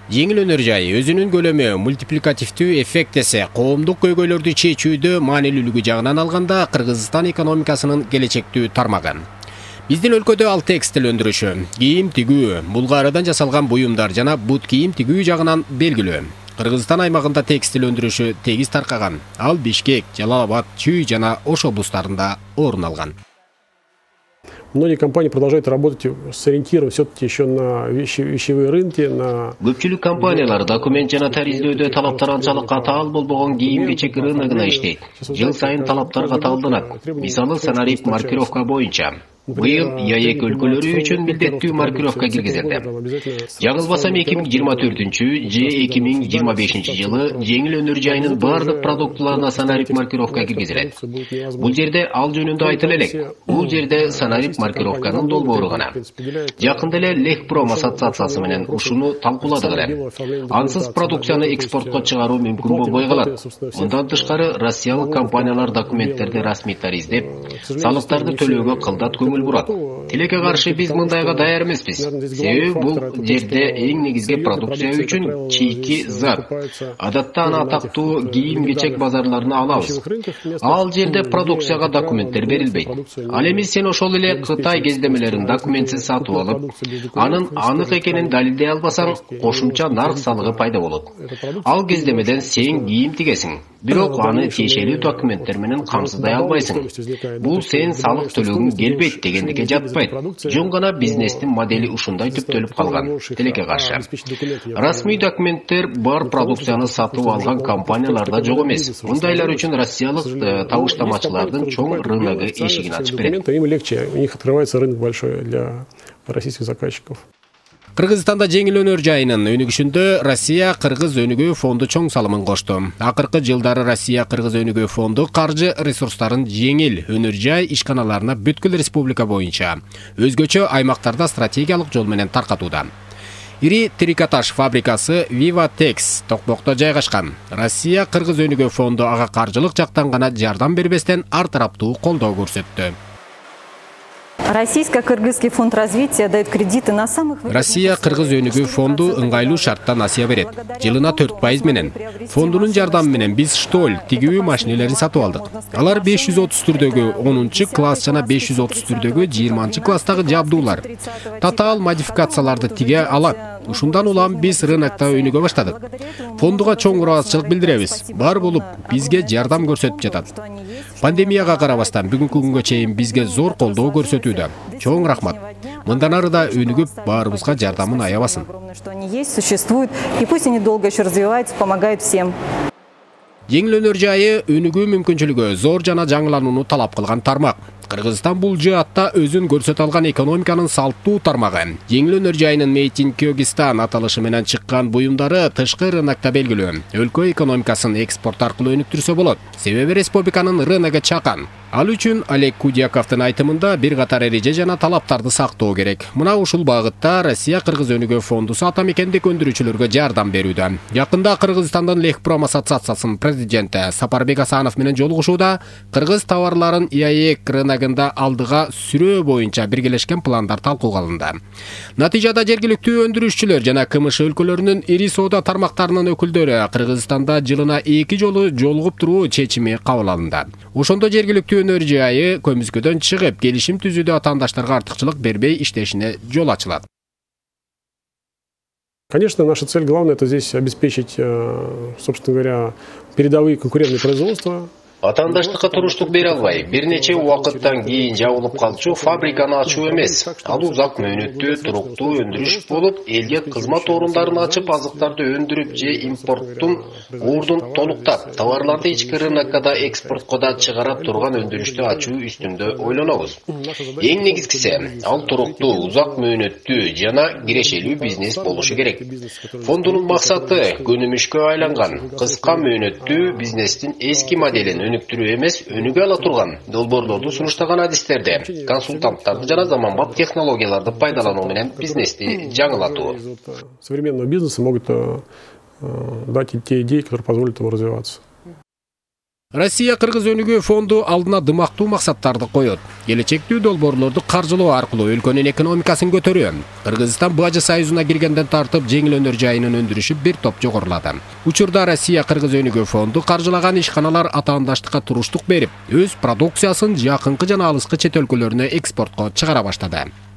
Жеңил өнөр жайы өзүнүн көлөмү, мультипликативдүү эффект эсе коомдук көйгөйлөрдү чечүүдө маанилүүлүгү жагынан алганда Кыргызстан экономикасынын келечектүү тармагы. Биздин өлкөдө ал текстил өндүрүшү, кийим тигүү, булгарыдан жасалган буюмдар жана бут кийим тигүү жагынан белгилүү. Кыргызстан аймагында текстил өндүрүшү тегиз таркаган. Ал Бишкек, Жалал Абад, Чүй жана Ош облустарында орун алган. Многие компании продолжают работать с ориентиром все-таки еще на вещевые рынки, на... Көпчүлүк компаниялар документ жана таризлөөдө талаптар анчалык катаал болбогон кийим-кечек рыногуна иштейт. Жыл сайын талаптар катаалданат. Мисалы, санарип маркировка боюнча. Быйыл ЯЭК өлкөлөрү үчүн милдеттүү маркировка киргизилди. Жаңылбасам 2024 же 2025 жылы жеңил өнөр жайынын бардык продуктуларына санарип маркировка киргизилет. Бул жерде ал жөнүндө айтыла элек. Бул жерде санарип маркировканын долбоору гана. Жакында эле Лехпром ассоциациясы менен ушуну талкууладык эле. Ансыз продукцияны экспортко чыгаруу мүмкүн болбой калат. Мындан тышкары россиялык компаниялар документтерди расмий тариздеп, салыктарды төлөөгө кылдат көңүл бурат. Тилекке каршы биз мындайга даяр эмеспиз. Себеби бул жерде эң негизги продукция үчүн чийки зат. Адатта аны атактуу кийим-кечек базарларына алабыз. Ал жерде продукцияга документтер берилбейт. Ал эми сен ошол эле Кытай кездемелерин документсиз сатып алып, анын анык экенин далилдей албасаң, кошумча нарк салыгы пайда болот. Ал кездемеден сен кийим тигесиң, бирок аны тиешелүү документтер менен камсыздай албайсың. Бул сен салык төлөгүң келбейт дегендикке жатпайт. Жөн гана бизнестин модели ушундай түптөлүп калган. Тилекке каршы. Расмий документтер бар продукцияны сатып алган компанияларда жок эмес. Мындайлар үчүн россиялык табыштамачылардын чоң рыногу эшигин ачып берет. Им легче, у них открывается рынок большой для российских заказчиков. Кыргызстанда жеңил өнөр жайынын өнүгүшүндө Россия-Кыргыз өнүгүү фонду чоң салымын кошту. Акыркы жылдары Россия-Кыргыз өнүгүү фонду каржы ресурстарын жеңил өнөр жай ишканаларына бүткүл республика боюнча өзгөчө аймактарда стратегиялык жол менен таркатууда. Ири трикотаж фабрикасы Vivatex Токмокто жайгашкан. Россия-Кыргыз өнүгүү фонду ага каржылык жактан гана жардам бербестен ар тараптуу колдоо көрсөттү. Российско-кыргызский фонд развития дает кредиты на самых... Россия-Кыргыз өнүгүү фонду ыңгайлуу шартта насыя берет. Жылына 4% менен. Фондунун жардамы менен биз штоль тигүү машинелерин сатып алдык. Алар 530 түрдөгү 10 класс жана 530 түрдөгү 20 класстагы жабдуулар. Татаал модификацияларды тиге алат. Ушундан улам биз рынокто өнүгө баштадык. Фондуга чоң ыраазычылык билдиребиз. Бар болуп, бизге жардам көрсөтүп жатат. Пандемияга карабастан бүгүнкү күнгө чейин бизге зор колдоо көрсөтүүдө. Чоң рахмат. Мындан ары да өнүгүп, баарыбызга жардамын аябасын. Существует, и пусть они долго еще развиваются, помогают всем. Жеңил өнөр жайы өнүгүү мүмкүнчүлүгү зор жана жаңыланууну талап кылган тармак. Кыргызстан бул жаатта өзүн көрсөтө алган экономиканын салттуу тармагы. Жеңил өнөр жайынын Made in Kyrgyzstan аталышы менен чыккан буюмдары тышкы рынокто белгилүү. Өлкө экономикасын экспорт аркылуу өнүктүрсө болот. Себеби республиканын рыногу чакан. Ал үчүн Олег Кудяковдун айтымында бир катар эреже жана талаптарды сактоо керек. Мына ушул багытта Россия-Кыргыз өнүгүү фондусу атамекендик өндүрүүчүлөргө жардам берүүдө. Жакында Кыргызстандын Лехпром ассоциациясынын президенти Сапарбек Асанов менен жолугушууда кыргыз товарларын ЯЭК рыногунда алдыга сүрөө боюнча биргелешкен пландар талкууга алынды. Натыйжада жергиликтүү өндүрүүчүлөр жана КМШ өлкөлөрүнүн ири соода тармактарынын өкүлдөрү Кыргызстанда жылына 2 жолу жолугуп туруу чечими кабыл алынды. Ошондо жергиликтүү өнөр жайы көмүскөдөн чыгып, келишим түзүүдө атаандаштарга артыкчылык бербей иштешине жол ачылат. Конечно, наша цель главная это здесь обеспечить, собственно говоря, передовые конкурентные производства. Атаандаштыкка туруштук бере албай, бир нече убакыттан кийин жабылып калчу фабриканы ачуу эмес. Ал узак мөөнөттүү, туруктуу өндүрүш болуп, элге кызмат орундарын ачып, азыктарды өндүрүп же импорттун ордун толуктап, товарларды ички рынокко да экспортко да чыгара турган өндүрүштү ачуу үстүндө ойлонобуз. Эң негизгиси, ал туруктуу, узак мөөнөттүү жана кирешелүү бизнес болушу керек. Фондунун максаты көнүмүшкө айланган, кыска мөөнөттүү бизнестин эски моделин өнүктүрүү эмес, өнүгө ала турган долбоорлорду сунуштаган адистерди, консультанттарды жана заманбап технологияларды пайдалануу менен бизнести жаңылатуу. Современного бизнеса могут дать те идеи, которые позволят ему развиваться. Россия Кыргыз өнүгүү фонду алдына дымактуу максаттарды коет. Келечектүү долбоорлорду каржылоо аркылуу өлкөнүн экономикасын көтөрүү. Кыргызстан Бажы союзуна киргенден тартып жеңил өнөр жайынын өндүрүшү бир топ жогорулады. Учурда Россия Кыргыз өнүгүү фонду каржылаган ишканалар атаандаштыкка туруштук берип, өз продукциясын жакынкы жана алыскы чет өлкөлөрүнө экспортко чыгара баштады.